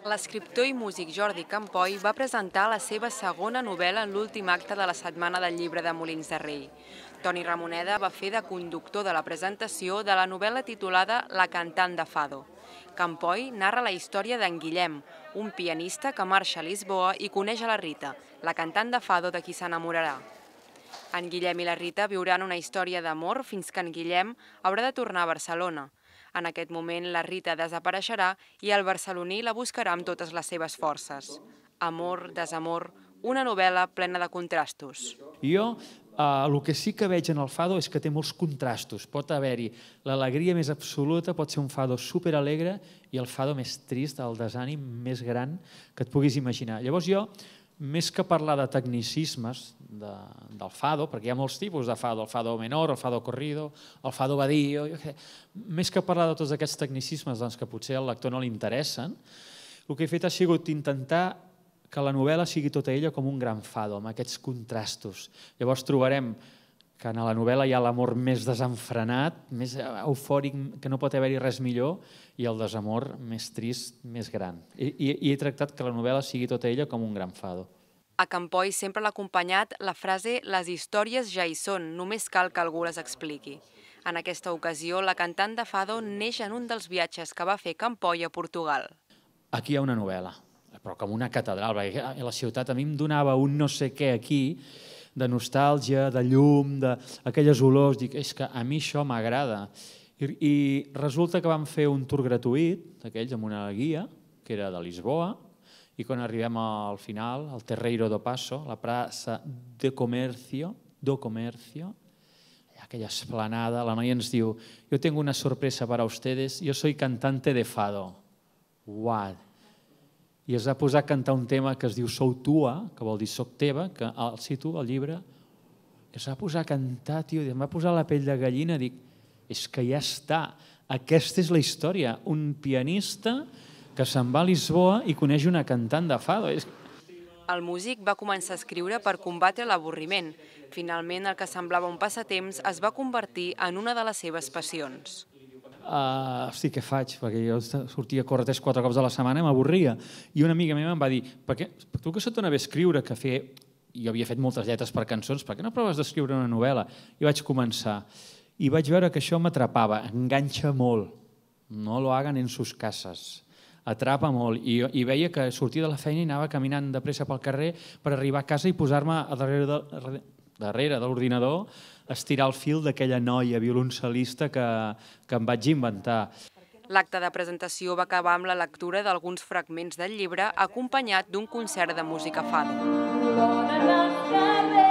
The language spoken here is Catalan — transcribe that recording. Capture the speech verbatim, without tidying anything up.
L'escriptor i músic Jordi Campoy va presentar la seva segona novel·la en l'últim acte de la Setmana del Llibre de Molins de Rei. Toni Ramoneda va fer de conductor de la presentació de la novel·la titulada La cantant de Fado. Campoy narra la història d'en Guillem, un pianista que marxa a Lisboa i coneix a la Rita, la cantant de Fado de qui s'enamorarà. En Guillem i la Rita viuran una història d'amor fins que en Guillem haurà de tornar a Barcelona. En aquest moment la Rita desapareixerà i el barceloní la buscarà amb totes les seves forces. Amor, desamor, una novel·la plena de contrastos. Jo el que sí que veig en el fado és que té molts contrastos. Pot haver-hi l'alegria més absoluta, pot ser un fado superalegre i el fado més trist, el desànim més gran que et puguis imaginar. Llavors jo, més que parlar de tecnicismes del fado, perquè hi ha molts tipus de fado, el fado menor, el fado corrido, el fado badio, més que parlar de tots aquests tecnicismes que potser al lector no li interessen, el que he fet ha sigut intentar que la novel·la sigui tota ella com un gran fado, amb aquests contrastos. Llavors trobarem que en la novel·la hi ha l'amor més desenfrenat, més eufòric, que no pot haver-hi res millor, i el desamor més trist, més gran. I he tractat que la novel·la sigui tota ella com un gran fado. A Campoy sempre l'ha acompanyat la frase «Les històries ja hi són, només cal que algú les expliqui». En aquesta ocasió, la cantant de Fado neix en un dels viatges que va fer Campoy a Portugal. Aquí hi ha una novel·la, però com una catedral, perquè la ciutat a mi em donava un no sé què aquí, de nostàlgia, de llum, d'aquelles olors. Dic, és que a mi això m'agrada. I resulta que vam fer un tour gratuït, d'aquells, amb una guia, que era de Lisboa, i quan arribem al final, al Terreiro do Passo, la plaça de Comercio, do Comercio, aquella esplanada, la noia ens diu, jo tengo una sorpresa para ustedes, yo soy cantante de fado. Uau! I es va posar a cantar un tema que es diu Sou tua, que vol dir soc teva, que el cito al llibre, i es va posar a cantar, tio, i em va posar la pell de gallina, dic, és que ja està, aquesta és la història, un pianista que se'n va a Lisboa i coneix una cantant de fado. El músic va començar a escriure per combatre l'avorriment. Finalment, el que semblava un passatemps es va convertir en una de les seves passions. Hosti, què faig? Perquè jo sortia a córrer tres o quatre cops a la setmana i m'avorria. I una amiga meva em va dir, tu que se t'ho anava a escriure, que jo havia fet moltes lletres per cançons, per què no proves d'escriure una novel·la? I vaig començar. I vaig veure que això m'atrapava, enganxa molt. No lo hagan en sus casas. Atrapa molt. I veia que sortia de la feina i anava caminant de pressa pel carrer per arribar a casa i posar-me darrere de l'ordinador a estirar el fil d'aquella noia violoncel·lista que em vaig inventar. L'acte de presentació va acabar amb la lectura d'alguns fragments del llibre acompanyat d'un concert de música fado.